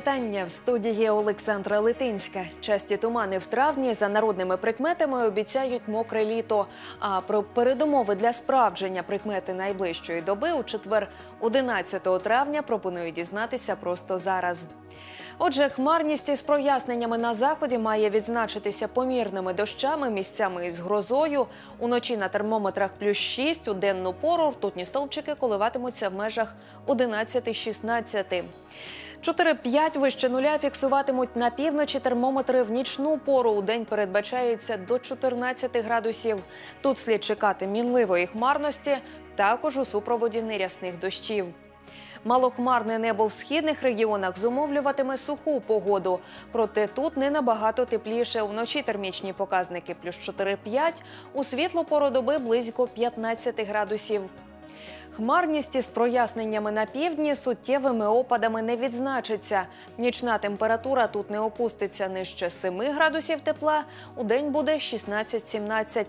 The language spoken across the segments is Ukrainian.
вітання! В студії Олександра Литинська. Часті тумани в травні за народними прикметами обіцяють мокре літо. А про передумови для справдження прикмети найближчої доби у четвер 11 травня пропоную дізнатися просто зараз. Отже, хмарність із проясненнями на заході має відзначитися помірними дощами, місцями із грозою. Уночі на термометрах плюс 6, у денну пору ртутні стовпчики коливатимуться в межах 11-16. 4-5 вище нуля фіксуватимуть на півночі термометри в нічну пору. У день передбачається до 14 градусів. Тут слід чекати мінливої хмарності, також у супроводі нерясних дощів. Малохмарне небо в східних регіонах зумовлюватиме суху погоду. Проте тут не набагато тепліше. Вночі термічні показники плюс 4-5, у світлу пору доби близько 15 градусів. Хмарність із проясненнями на півдні суттєвими опадами не відзначиться. Нічна температура тут не опуститься нижче 7 градусів тепла, удень буде 16-17.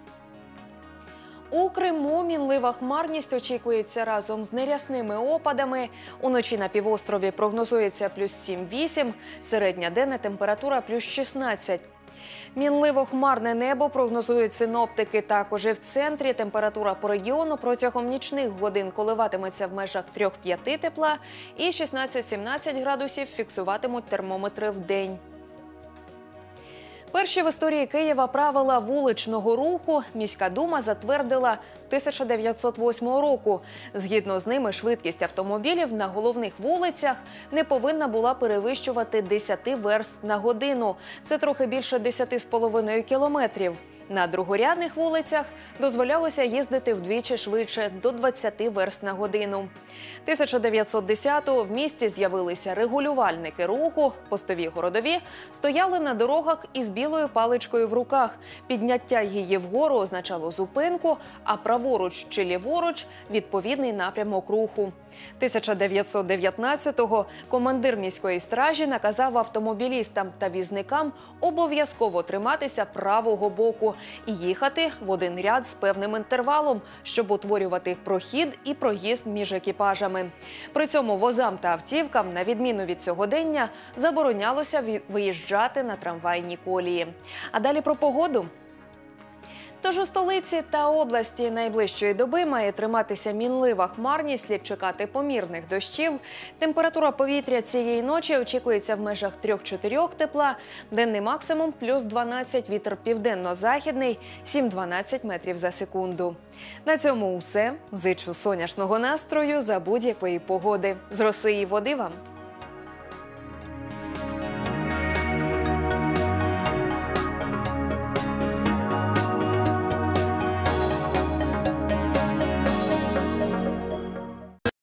У Криму мінлива хмарність очікується разом з нерясними опадами. Уночі на півострові прогнозується плюс 7-8, середня денна температура плюс 16. Мінливо-хмарне небо прогнозують синоптики. Також і в центрі температура по регіону протягом нічних годин коливатиметься в межах 3-5 тепла і 16-17 градусів фіксуватимуть термометри в день. Перші в історії Києва правила вуличного руху міська дума затвердила 1908 року. Згідно з ними, швидкість автомобілів на головних вулицях не повинна була перевищувати 10 верст на годину. Це трохи більше 10,5 кілометрів. На другорядних вулицях дозволялося їздити вдвічі швидше – до 20 верст на годину. 1910-го в місті з'явилися регулювальники руху, постові городові стояли на дорогах із білою паличкою в руках. Підняття її вгору означало зупинку, а праворуч чи ліворуч – відповідний напрямок руху. 1919-го командир міської стражі наказав автомобілістам та візникам обов'язково триматися правого боку і їхати в один ряд з певним інтервалом, щоб утворювати прохід і проїзд між екіпажами. При цьому возам та автівкам, на відміну від сьогодення, заборонялося виїжджати на трамвайні колії. А далі про погоду. Тож у столиці та області найближчої доби має триматися мінлива хмарність, слід чекати помірних дощів. Температура повітря цієї ночі очікується в межах 3-4 тепла, денний максимум плюс 12, вітер південно-західний 7-12 метрів за секунду. На цьому усе. Зичу сонячного настрою за будь-якої погоди. З роси і води вам!